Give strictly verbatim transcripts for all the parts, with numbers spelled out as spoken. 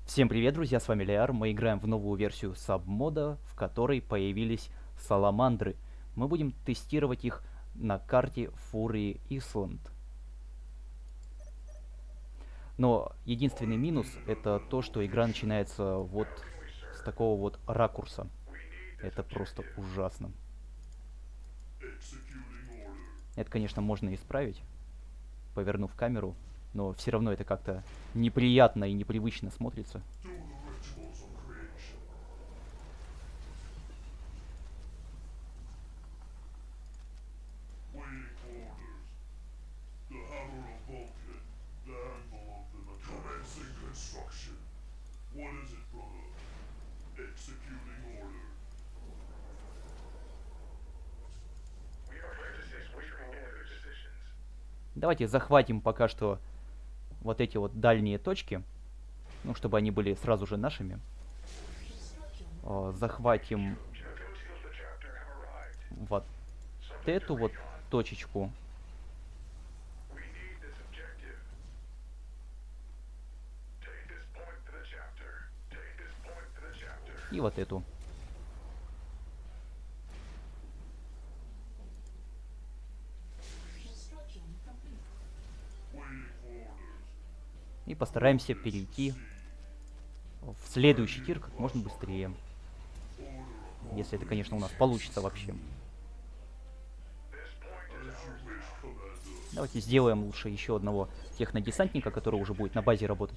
Всем привет, друзья, с вами Лиар. Мы играем в новую версию сабмода, в которой появились саламандры. Мы будем тестировать их на карте Fury Island. Но единственный минус это то, что игра начинается вот с такого вот ракурса. Это просто ужасно. Это, конечно, можно исправить, повернув камеру, но все равно это как-то неприятно и непривычно смотрится. Давайте захватим пока что вот эти вот дальние точки, ну, чтобы они были сразу же нашими. Э, захватим вот эту вот точечку. И вот эту. И постараемся перейти в следующий тир как можно быстрее. Если это, конечно, у нас получится вообще. Давайте сделаем лучше еще одного технодесантника, который уже будет на базе работать.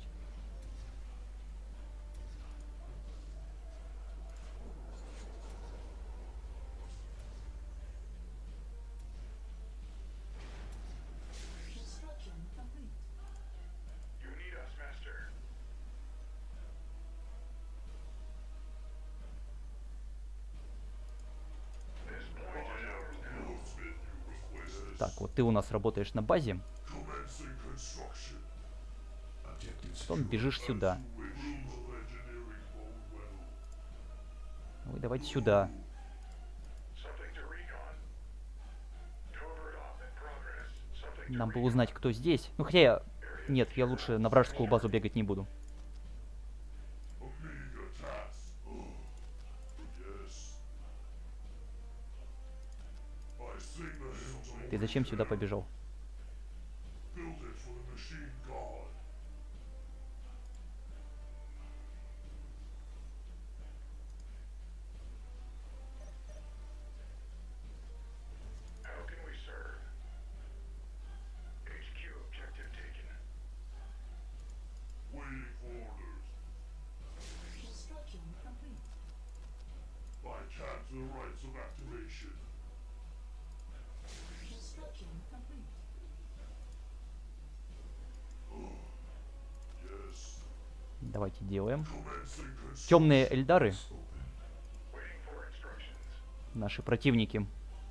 Так, вот ты у нас работаешь на базе. Потом бежишь сюда. Вы давайте сюда. Нам бы узнать, кто здесь. Ну, хотя я... Нет, я лучше на вражескую базу бегать не буду. Ты зачем сюда побежал? Давайте делаем. Темные эльдары. Наши противники.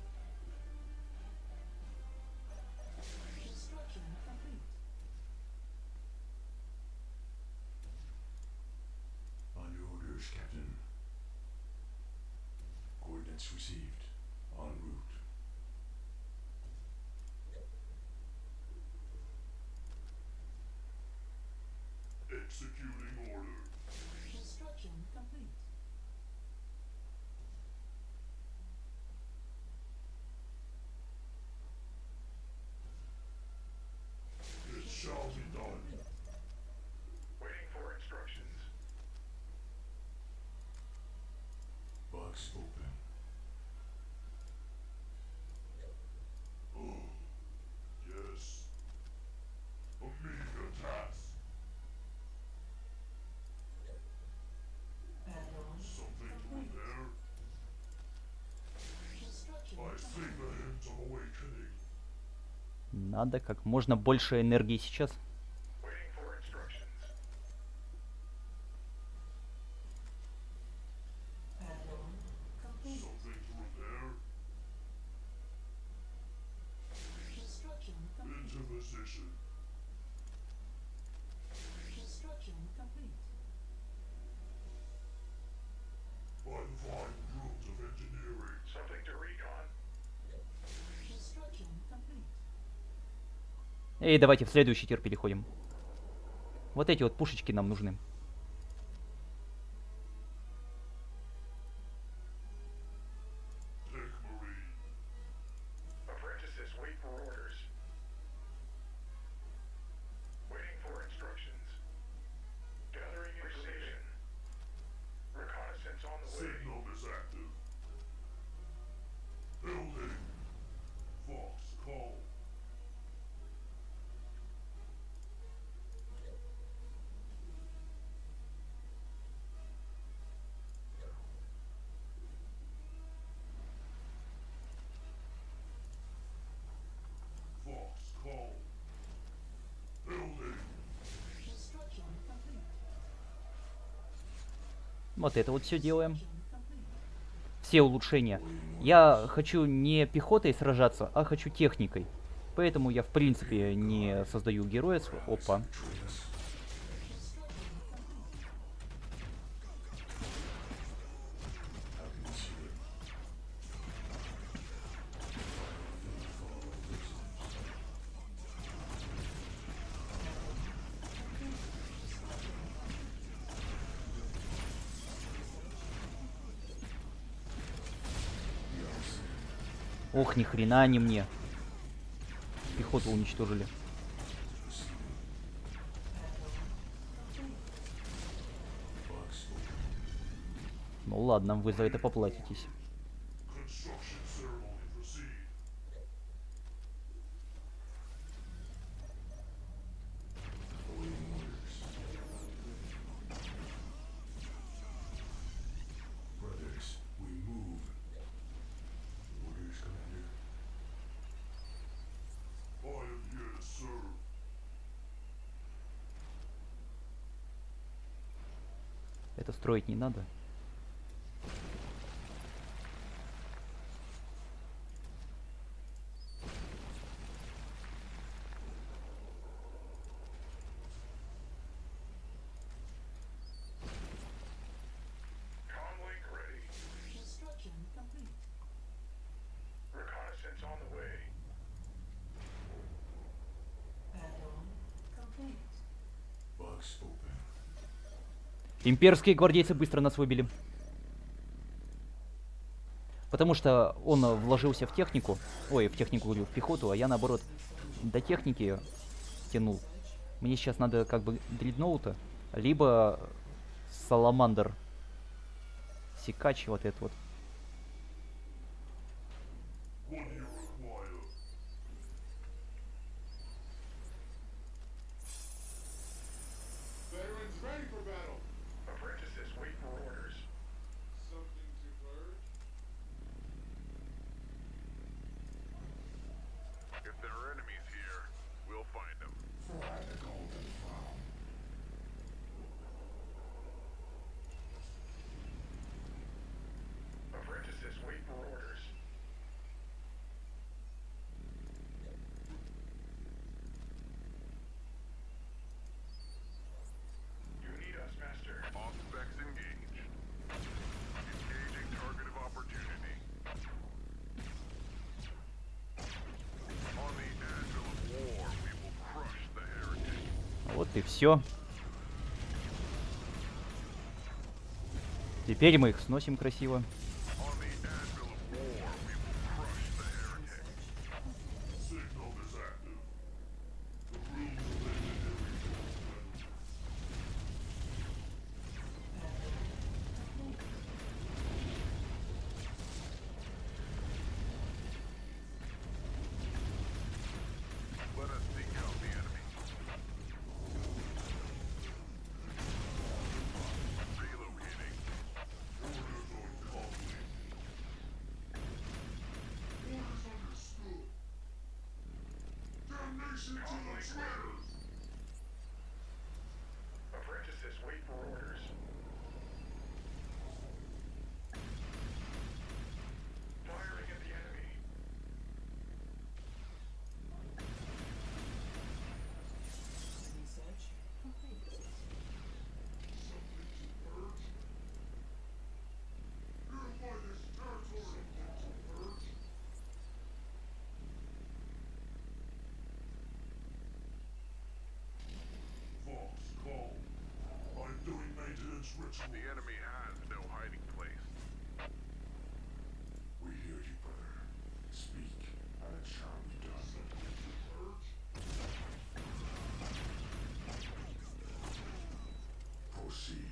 Надо как можно больше энергии сейчас. И давайте в следующий тир переходим. Вот эти вот пушечки нам нужны. Вот это вот все делаем. Все улучшения. Я хочу не пехотой сражаться, а хочу техникой. Поэтому я в принципе не создаю героя. Опа. Ох, ни хрена они мне. Пехоту уничтожили. Ну ладно, вы за это поплатитесь. Это строить не надо. Имперские гвардейцы быстро нас выбили. Потому что он вложился в технику. Ой, в технику, говорю, в пехоту, а я наоборот до техники тянул. Мне сейчас надо как бы дредноута, либо саламандр. Секач вот этот вот. Вот и все. Теперь мы их сносим красиво. The enemy has no hiding place. We hear you, brother. Speak, and it shall be done. Proceed.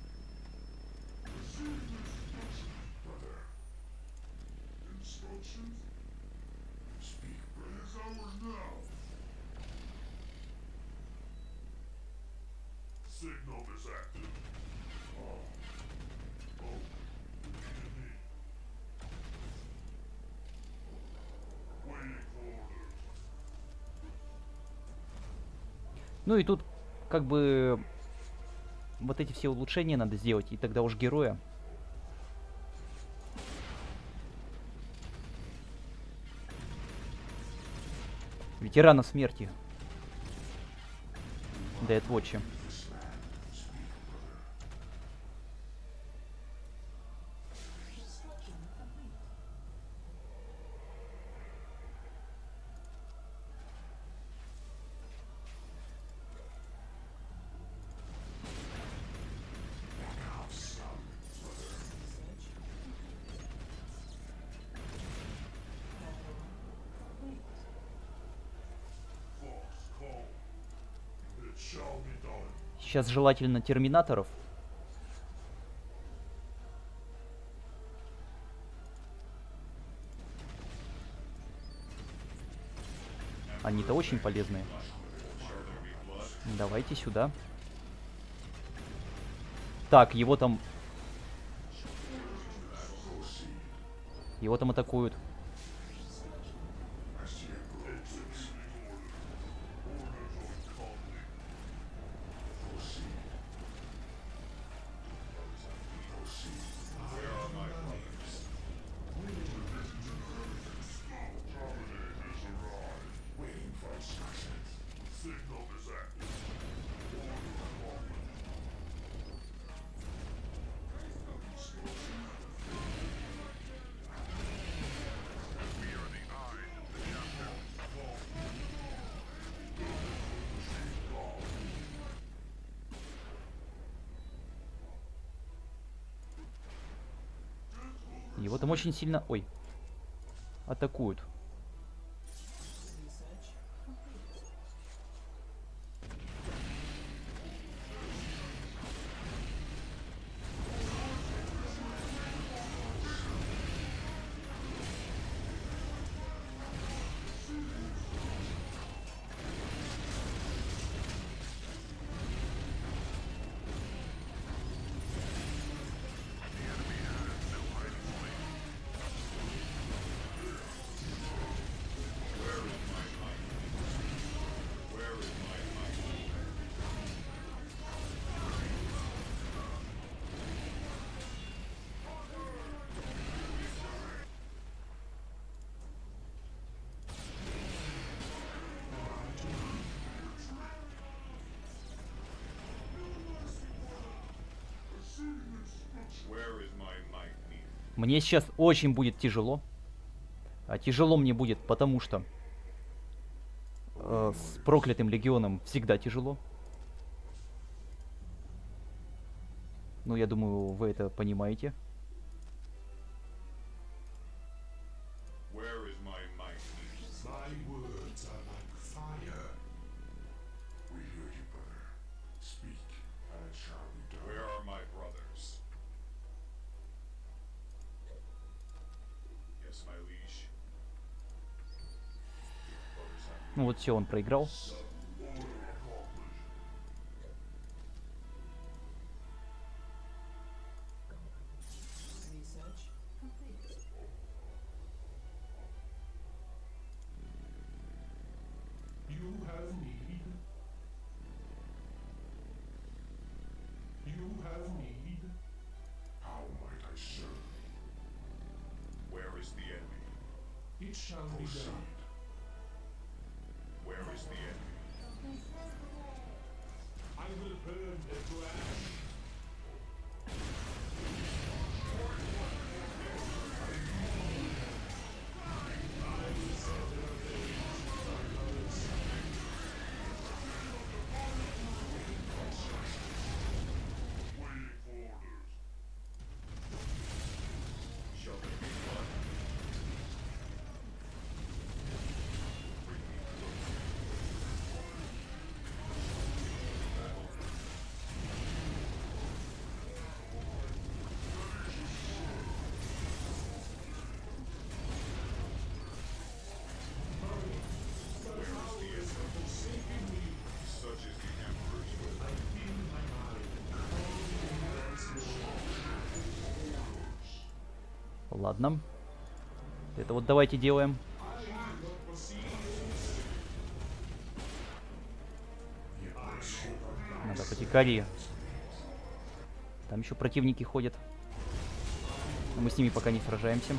Brother. Instructions? Speak, brother. It's ours now. Signal is active. Ну и тут как бы вот эти все улучшения надо сделать, и тогда уж героя. Ветерана смерти. Deathwatch. Сейчас желательно терминаторов. Они-то очень полезные. Давайте сюда. Так, его там... Его там атакуют. Его там очень сильно... Ой. Атакуют. Мне сейчас очень будет тяжело. А тяжело мне будет, потому что э, с проклятым легионом всегда тяжело. Ну, я думаю, вы это понимаете. Ну вот все, он проиграл. Ладно. Это вот давайте делаем. Надо потекари Там еще противники ходят. Но мы с ними пока не сражаемся.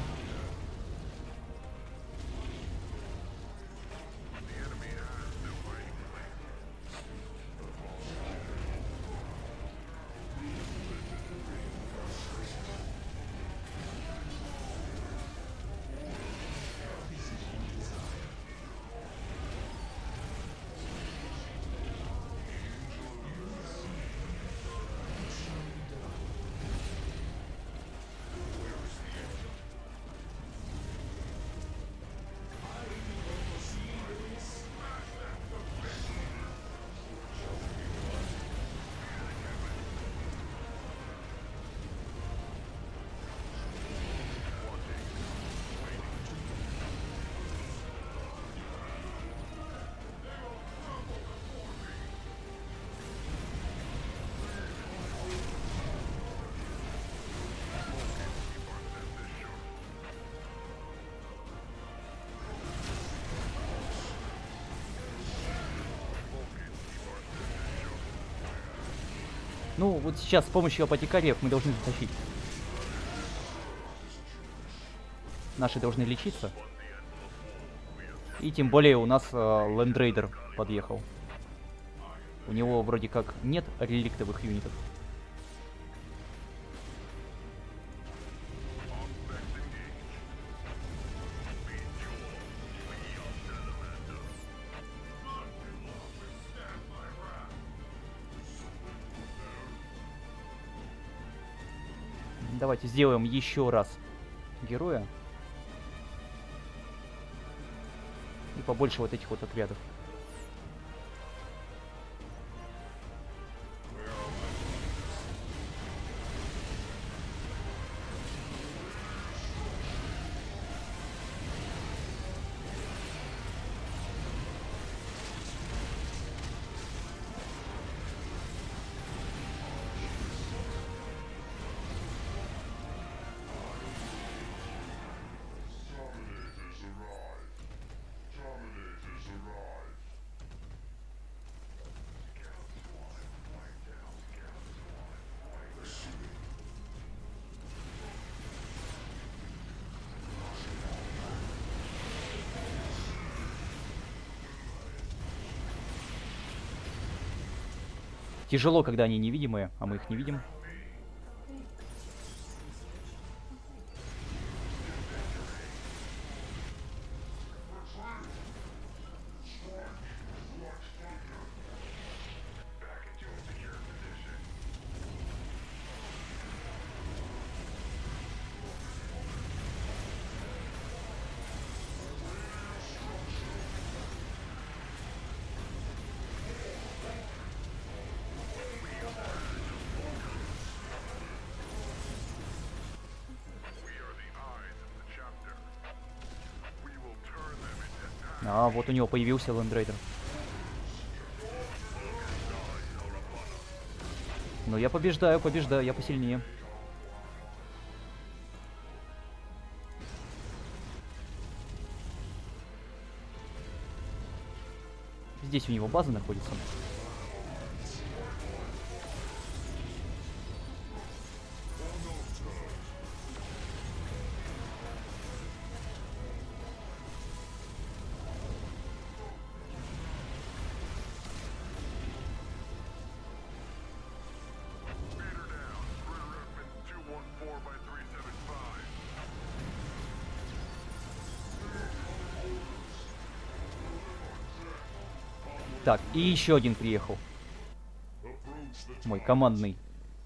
Ну, вот сейчас с помощью апотекариев мы должны затащить. Наши должны лечиться. И тем более у нас э, Лендрейдер подъехал. У него вроде как нет реликтовых юнитов. Давайте сделаем еще раз героя. И побольше вот этих вот отрядов. Тяжело, когда они невидимые, а мы их не видим. А, вот у него появился Лендрейдер. Но я побеждаю, побеждаю, я посильнее. Здесь у него база находится. Так, и еще один приехал. Мой командный.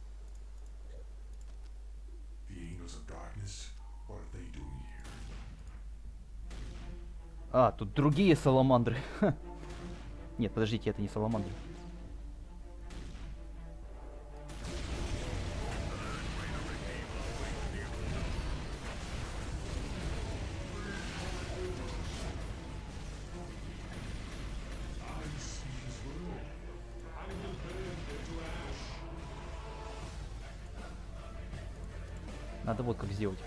А, тут другие саламандры. Нет, подождите, это не саламандры. Надо вот как сделать.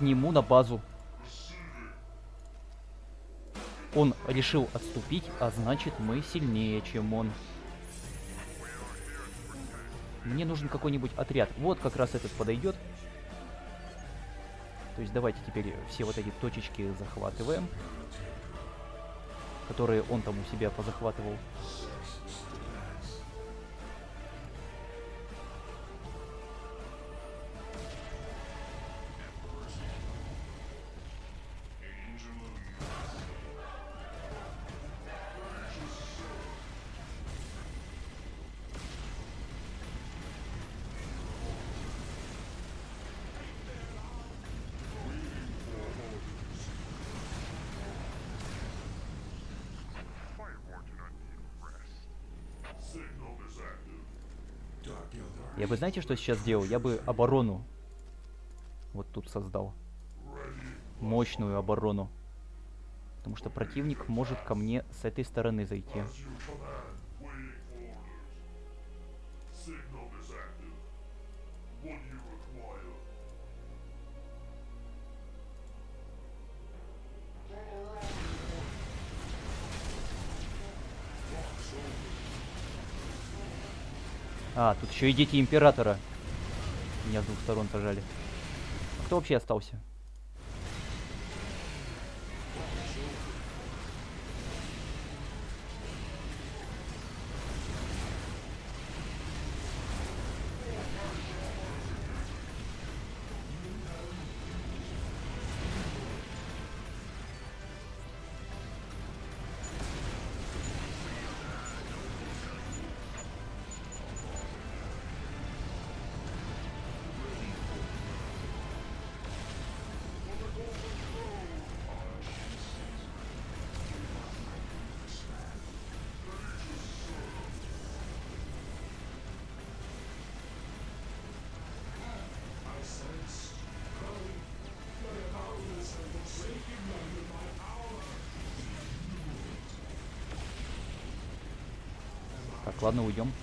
к нему на базу. Он решил отступить, а значит мы сильнее, чем он. Мне нужен какой-нибудь отряд. Вот как раз этот подойдет. То есть давайте теперь все вот эти точечки захватываем, которые он там у себя позахватывал. Я бы, знаете, что сейчас сделал? Я бы оборону вот тут создал. Мощную оборону. Потому что противник может ко мне с этой стороны зайти. А, тут еще и дети императора. Меня с двух сторон сажали. А кто вообще остался? Так, ладно, уйдем.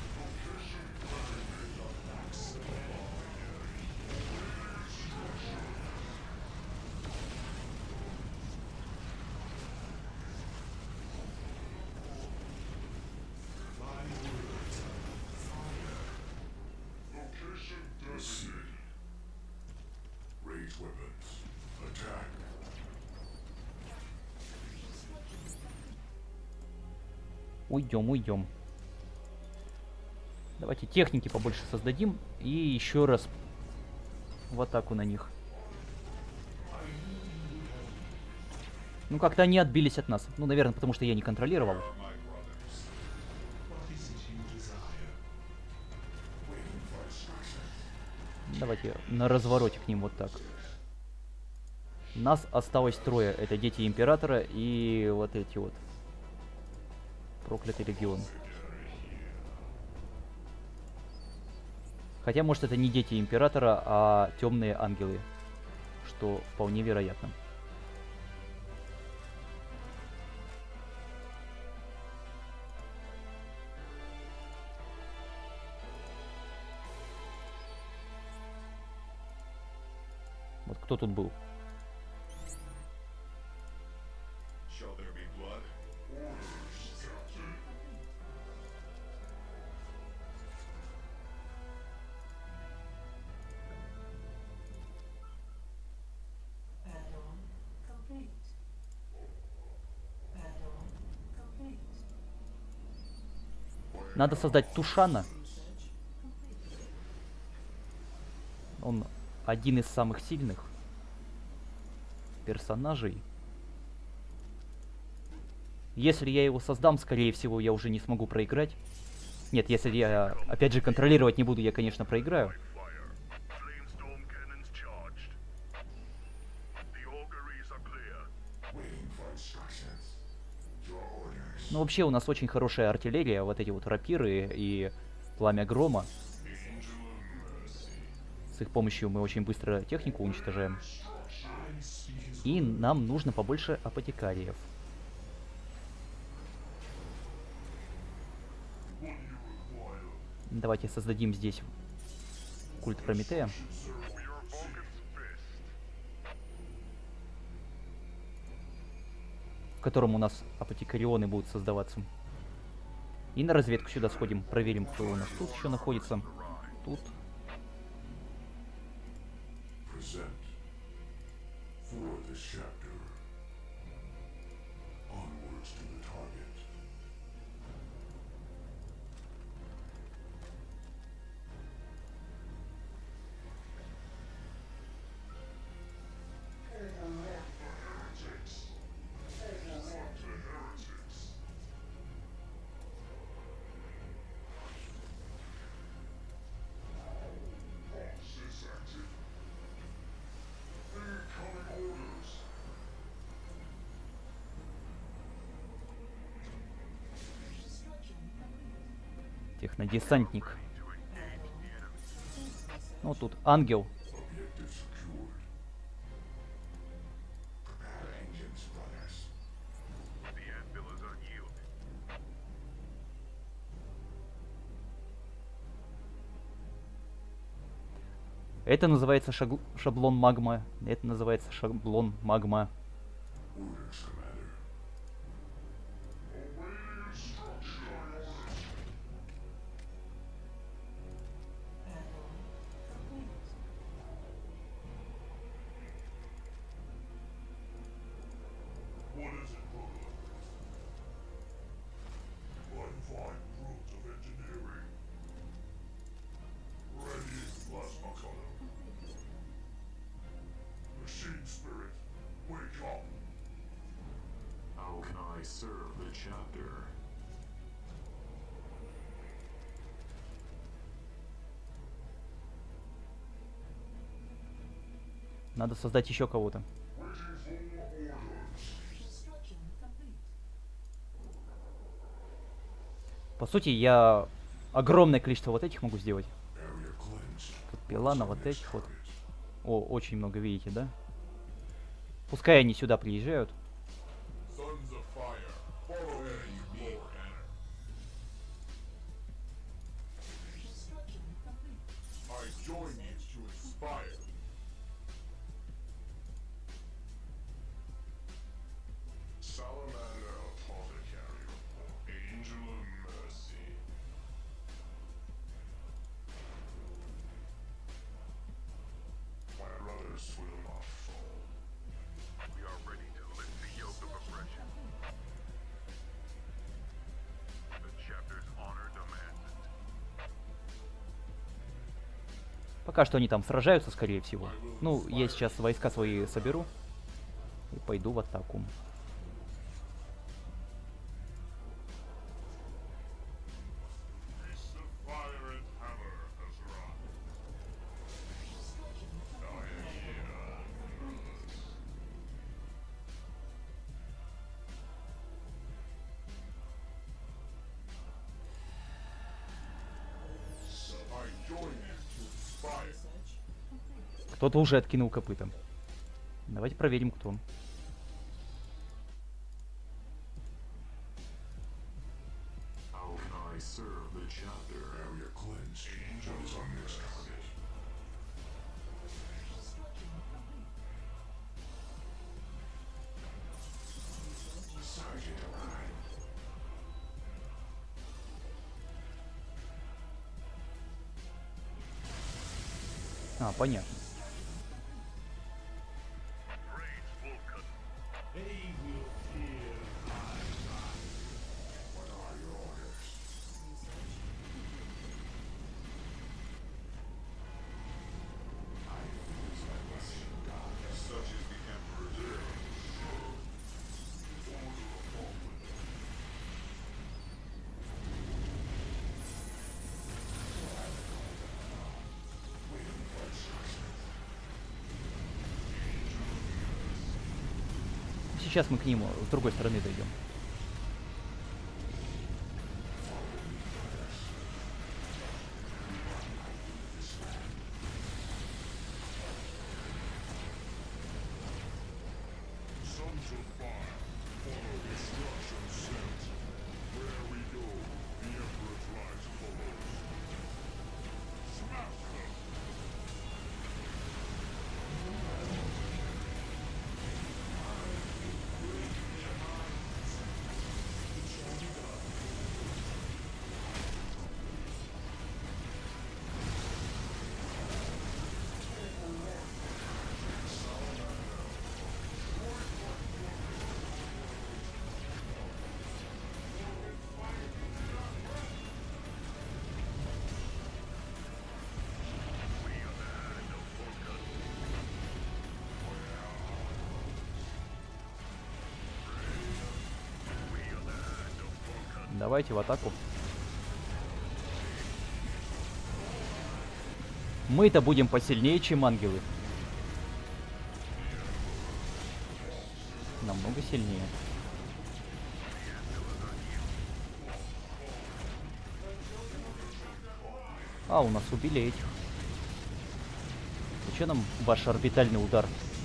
Уйдем, уйдем. Давайте техники побольше создадим и еще раз в атаку на них. Ну, как-то они отбились от нас. Ну, наверное, потому что я не контролировал. Давайте на развороте к ним вот так. Нас осталось трое. Это дети императора и вот эти вот. Проклятый легион. Хотя, может, это не дети императора, а темные ангелы. Что вполне вероятно. Вот кто тут был? Надо создать Тушана. Он один из самых сильных персонажей. Если я его создам, скорее всего, я уже не смогу проиграть. Нет, если я, опять же, контролировать не буду, я, конечно, проиграю. Ну, вообще, у нас очень хорошая артиллерия, вот эти вот рапиры и пламя грома. С их помощью мы очень быстро технику уничтожаем. И нам нужно побольше апотекариев. Давайте создадим здесь культ Прометея. котором у нас апотекарионы будут создаваться. И на разведку сюда сходим, проверим, кто у нас тут еще находится. Тут. Present for this chapter. Onwards to the target. Heretics. The heretics. Boxes active. Incoming orders. Технодесантник. Ну, тут ангел. Objective secured. Prepare engines, brothers. The anvil is unyielding. Это называется шаг- шаблон магма. Это называется шаблон магма. Orders, Commander. Awaiting instructions. What is it, brother? One fine brute of engineering. Ready, plasma cutter. Machine spirit, wake up. How can I serve the chapter? Надо создать еще кого-то. Waiting for orders. Construction complete. По сути, я огромное количество вот этих могу сделать. Area cleansed. Тут пила на What's вот our next этих вот. target? О, очень много, видите, да? Пускай они сюда приезжают. Sons of fire, follow me, Lord. Construction complete. I join you to inspire. Salamander Apothecary, Angel of Mercy. My brothers will not fall. We are ready to lift the yoke of oppression. The chapter's honor demands it. Пока что они там сражаются, скорее всего. Ну, я сейчас войска свои соберу и пойду в атаку. Feast of fire and hammer, Azra. I am here, brothers. I join you to inspire. Кто-то уже откинул копыта. Давайте проверим, кто. How can I serve the chapter? Area cleansed. Angels on this target. Sergeant arrived. А, понятно. Rage Vulcan. What are your orders? I use my Russian god. Such is the Emperor's will. Order of Falkland. Waiting for instructions. Сейчас мы к ним с другой стороны дойдем. Sons of fire, follow instructions sent. Where we go, the Emperor's rise follows. Smash them! Давайте в атаку. Мы-то будем посильнее, чем ангелы. Намного сильнее. А, у нас убили этих. И чё нам ваш орбитальный удар?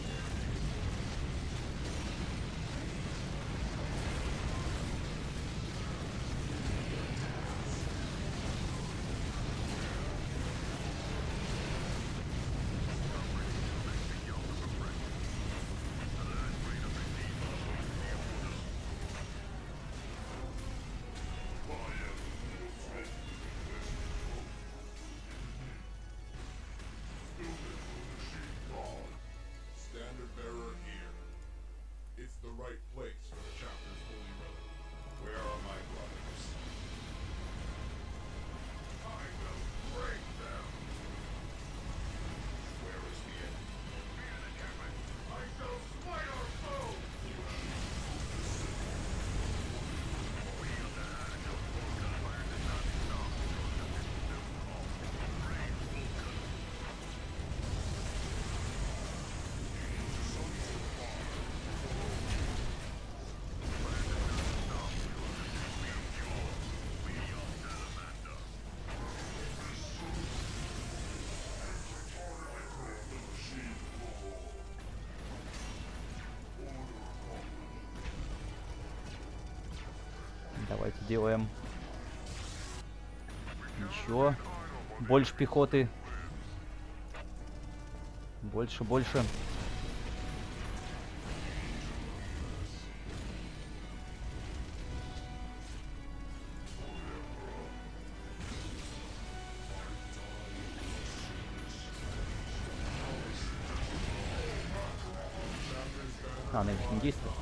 Standard bearer here. It's the right place for the chapter's holy relic. Where are my brothers? I will break them. Where is the end? Be an encampment. I shall smite our foe. Давайте делаем еще больше пехоты. Больше, больше. А, на них не действует.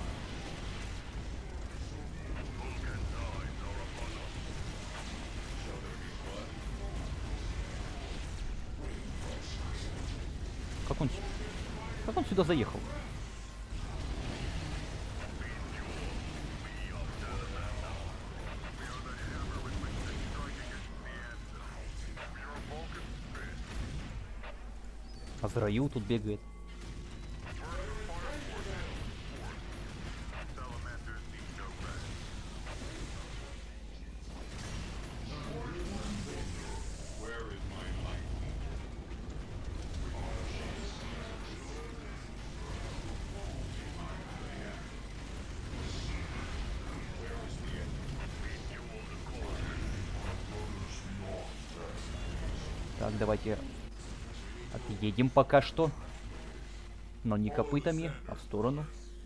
Как он, с- как он сюда заехал? Азраил тут бегает. Where is my light? Так, давайте отъедем пока что. Но не копытами, а в сторону.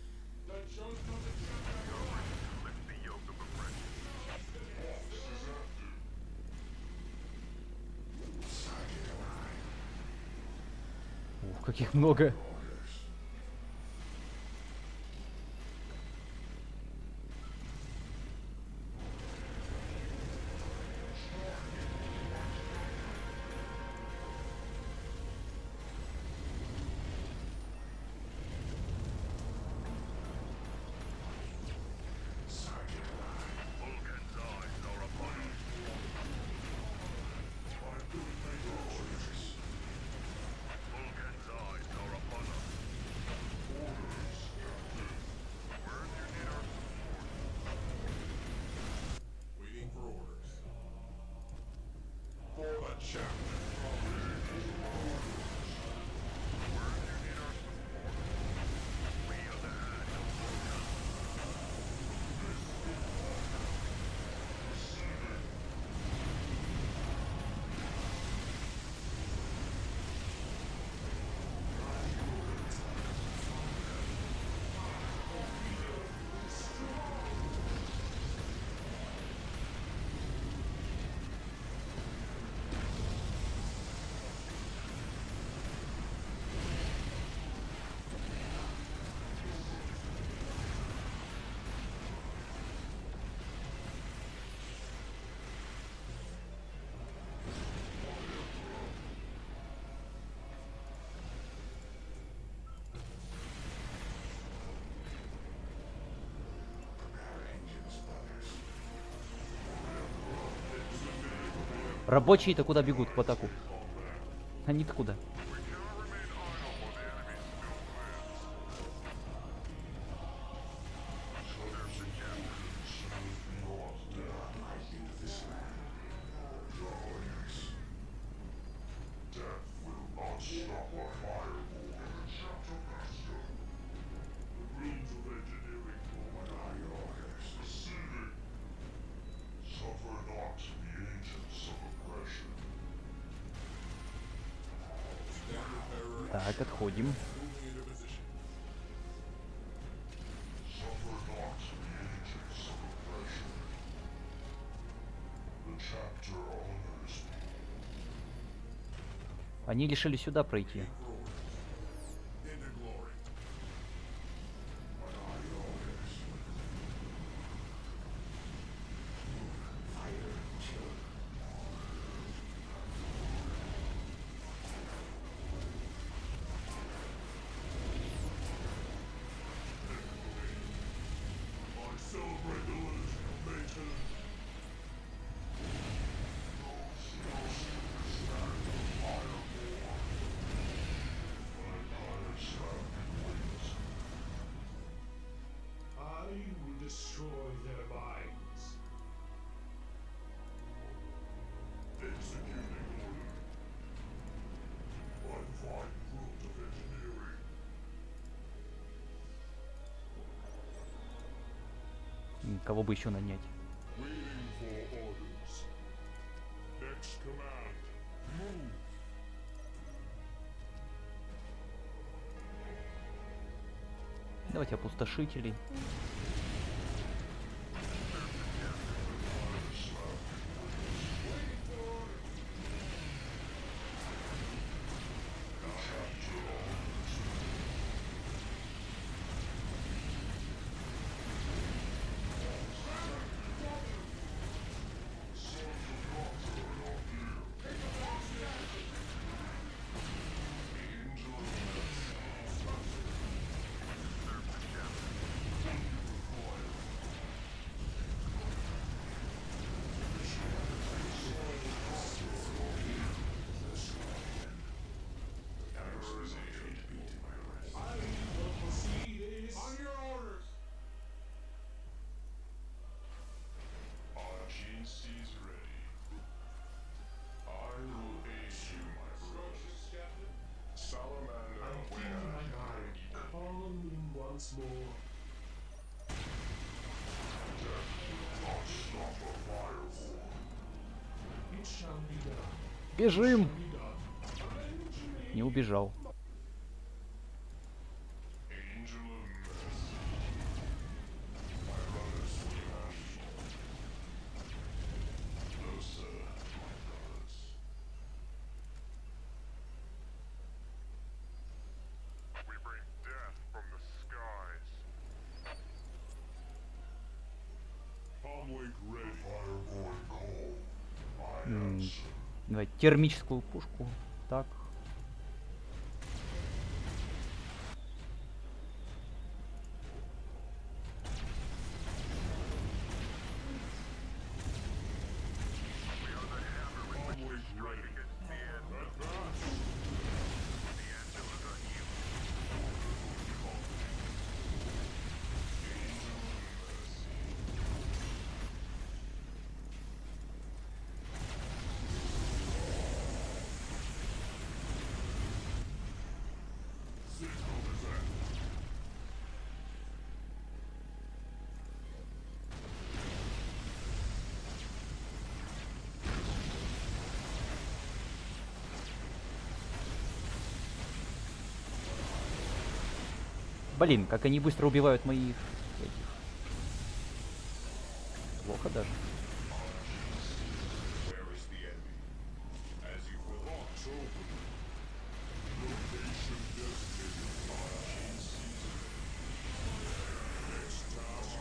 Ух, каких много. Рабочие-то куда бегут в атаку? Они-то куда? Suffer not the agents of oppression. Так, отходим. Suffer not the agents of oppression. The chapter honors me. Они решили сюда пройти. Into glory. I celebrate the illusion of Mayton. I will destroy their minds. Executing order. One fine fruit of engineering. М, Кого бы еще нанять? Waiting for orders. Next command. Move. Давайте опустошителей. On your orders. Our G C is ready. I will aid you, my brothers. Salamander, I'm where feeling my you guard eaten. calling once more. Not stop a fireball. It shall be done. Бежим! Be done. Не убежал. Angel of mercy. My brothers will have you. Closer, my brothers. We bring death from the skies. Comlink ready. Fireboy call. I М, answer. Давай термическую пушку. Так. Comlink ready. Advance. Signal is active. Блин, как они быстро убивают моих этих. Плохо даже. Where is the enemy? As you will. Box open. Location designated. Our G C is ready. Next task.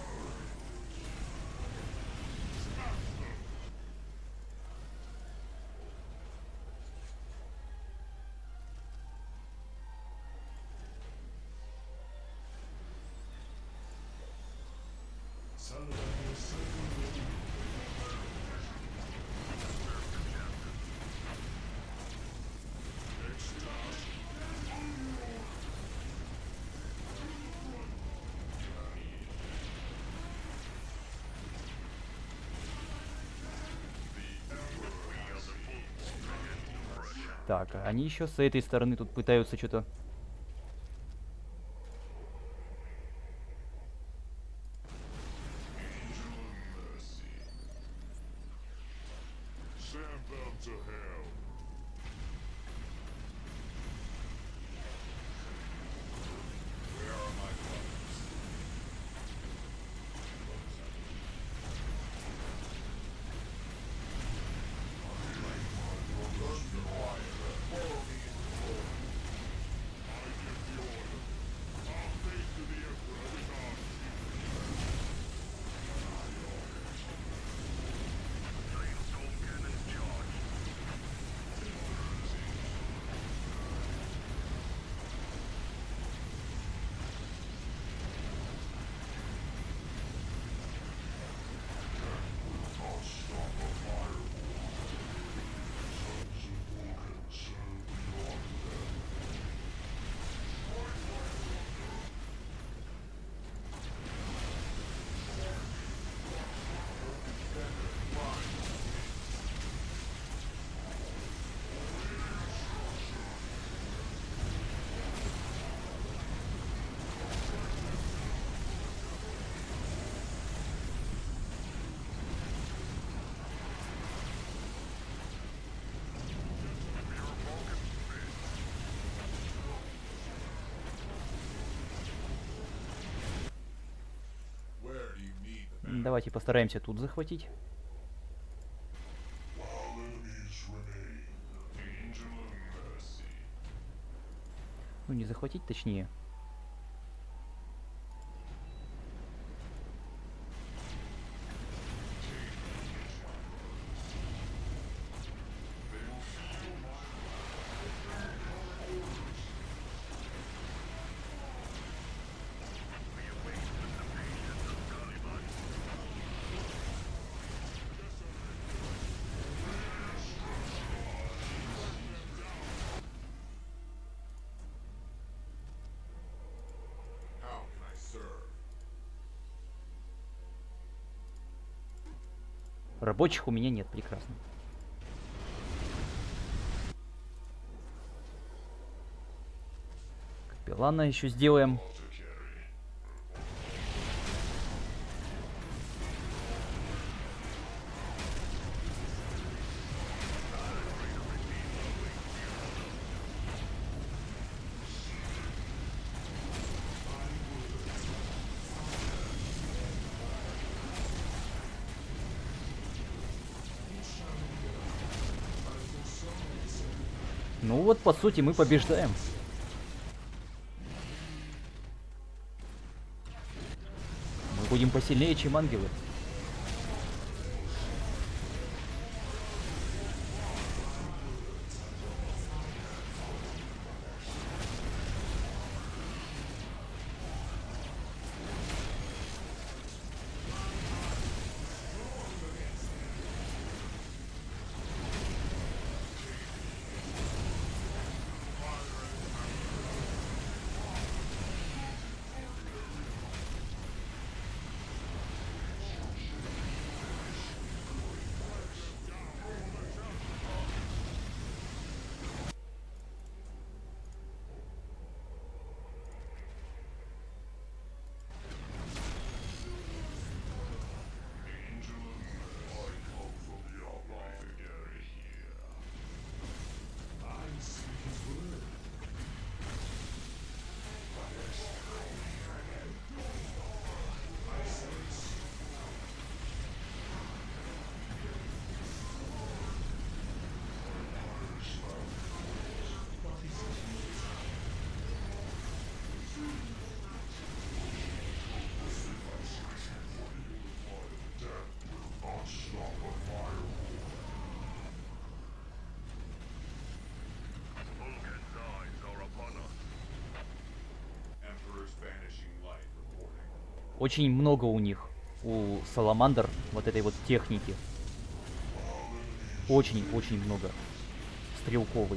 Так, а они еще с этой стороны тут пытаются что-то... Send them to hell. Where are my brothers? Where do you need them? Давайте постараемся тут захватить. While enemies remain, angel of mercy. Ну, не захватить, точнее. How can I serve? Рабочих у меня нет, прекрасно. Капеллана еще сделаем. To carry. Ну вот, по сути, мы побеждаем. Мы будем посильнее, чем ангелы. Очень много у них, у Саламандр, вот этой вот техники. Очень-очень много. Стрелковой.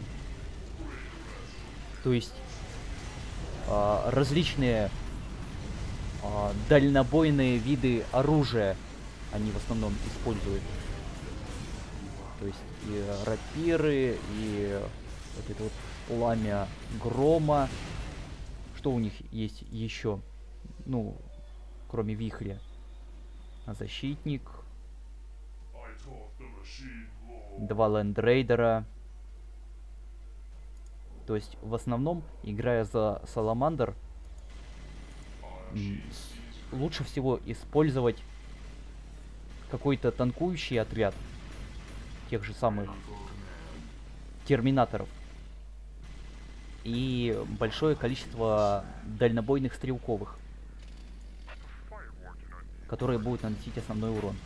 То есть а, различные а, дальнобойные виды оружия они в основном используют. То есть и рапиры, и Вот это вот пламя грома. Что у них есть еще? Ну, кроме вихря. Защитник. I taught the machine law. Два лендрейдера. То есть, в основном, играя за Саламандр, м, с- лучше всего использовать какой-то танкующий отряд тех же самых терминаторов и большое количество дальнобойных стрелковых, которые будут наносить основной урон.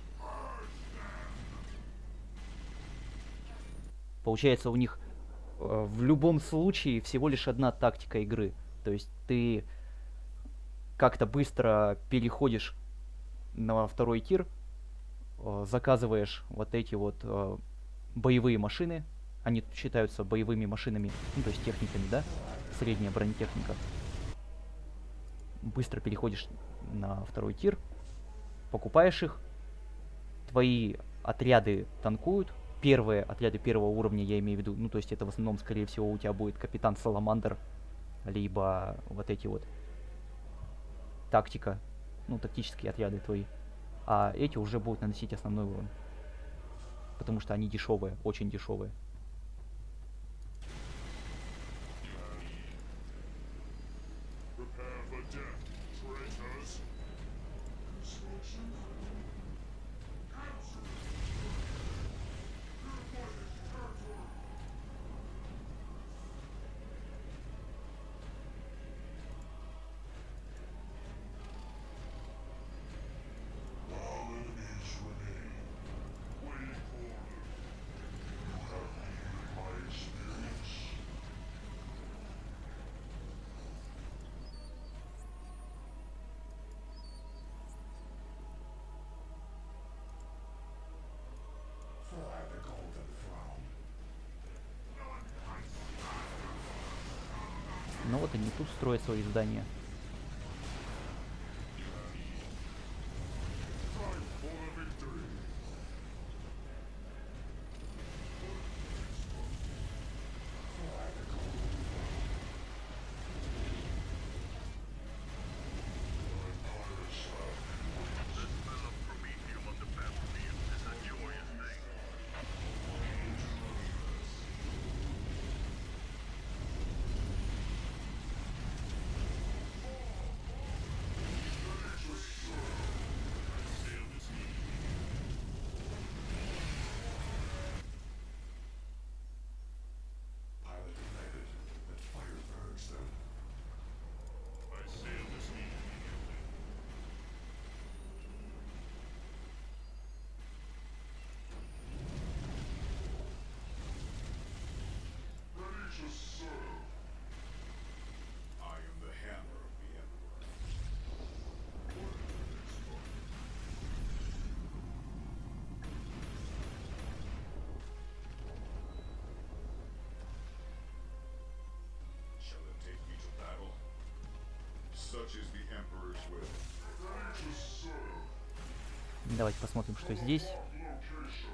Получается, у них э, в любом случае всего лишь одна тактика игры. То есть ты как-то быстро переходишь на второй тир, э, заказываешь вот эти вот э, боевые машины. Они считаются боевыми машинами, ну то есть техниками, да? Средняя бронетехника. Быстро переходишь на второй тир, покупаешь их, твои отряды танкуют. Первые отряды первого уровня, я имею в виду, ну то есть это в основном, скорее всего, у тебя будет капитан Саламандр, либо вот эти вот тактика, ну тактические отряды твои. А эти уже будут наносить основной урон. Потому что они дешевые, очень дешевые. Prepare for death, traitors. While enemies remain, Waiting for them. you have needed my experience. Fly the golden throne. Ну вот они тут строят свои здания. Time for the victory. Pilot delighted that fire burns them. I sail this need immediately. Ready to serve. I am the hammer of the Emperor. Shall it take me to battle? Such is the Emperor's will. Ready to serve. Давайте посмотрим, что здесь. Location.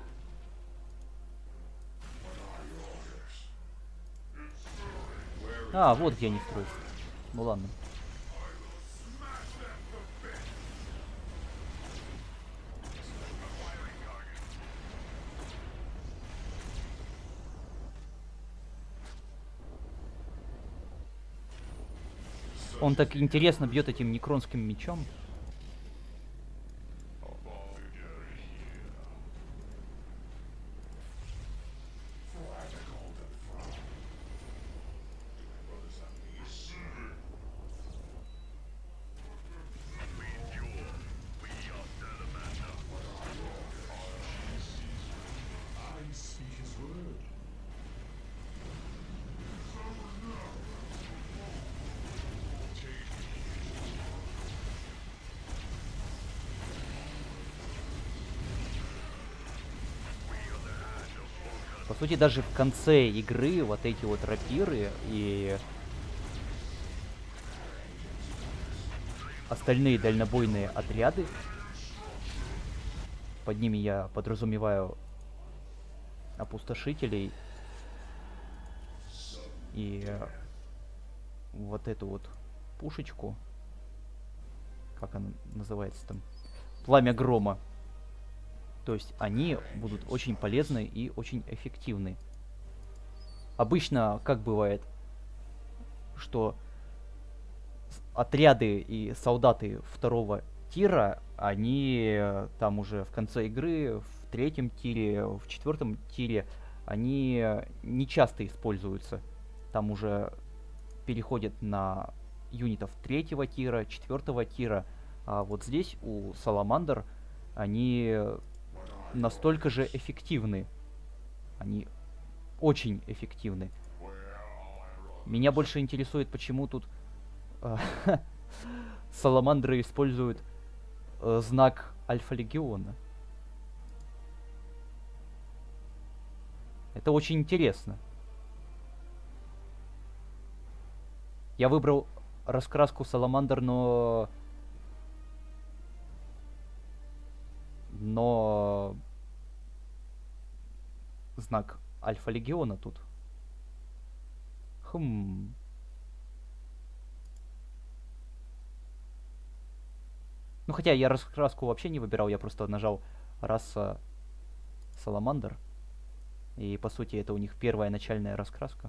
What are your orders? It's stirring. Where is А, вот где они строятся. Ну ладно. smash them to bits? Он так интересно бьет этим некронским мечом. Fly the golden throne. Do my brothers have me? Receiving. I speak his word. По сути, даже в конце игры вот эти вот рапиры и остальные дальнобойные отряды, под ними я подразумеваю опустошителей, и э, вот эту вот пушечку, как она называется там, пламя грома. То есть они будут очень полезны и очень эффективны. Обычно, как бывает, что отряды и солдаты второго тира, они э, там уже в конце игры, в третьем тире, в четвертом тире, они э, не часто используются. Там уже переходят на юнитов третьего тира, четвертого тира. А вот здесь у Саламандр они настолько же эффективны. Они очень эффективны. Меня больше интересует, почему тут э, Саламандры используют э, знак Альфа-Легиона. Это очень интересно. Я выбрал раскраску Саламандр, но... Но... Знак Альфа-Легиона тут. Хм... Ну, хотя я раскраску вообще не выбирал, я просто нажал раса Саламандр. И, по сути, это у них первая начальная раскраска.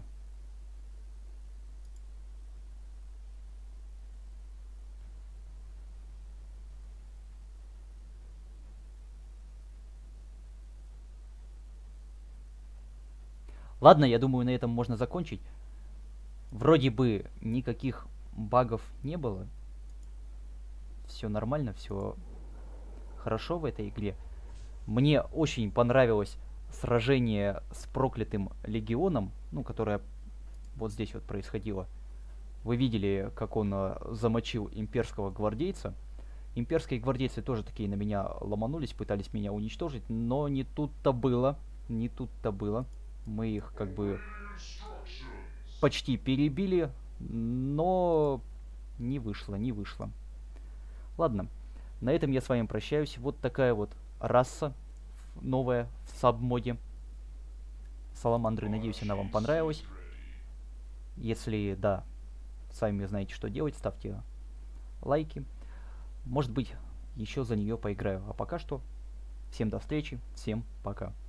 Ладно, я думаю, на этом можно закончить. Вроде бы никаких багов не было. Все нормально, все хорошо в этой игре. Мне очень понравилось сражение с проклятым легионом, ну, которое вот здесь вот происходило. Вы видели, как он э, замочил имперского гвардейца. Имперские гвардейцы тоже такие на меня ломанулись, пытались меня уничтожить, но не тут-то было. Не тут-то было. Мы их как бы почти перебили, но не вышло, не вышло. Ладно, на этом я с вами прощаюсь. Вот такая вот раса новая в сабмоде Саламандры. Надеюсь, она вам понравилась. Если да, сами знаете, что делать. Ставьте лайки. Может быть, еще за нее поиграю. А пока что, всем до встречи, всем пока.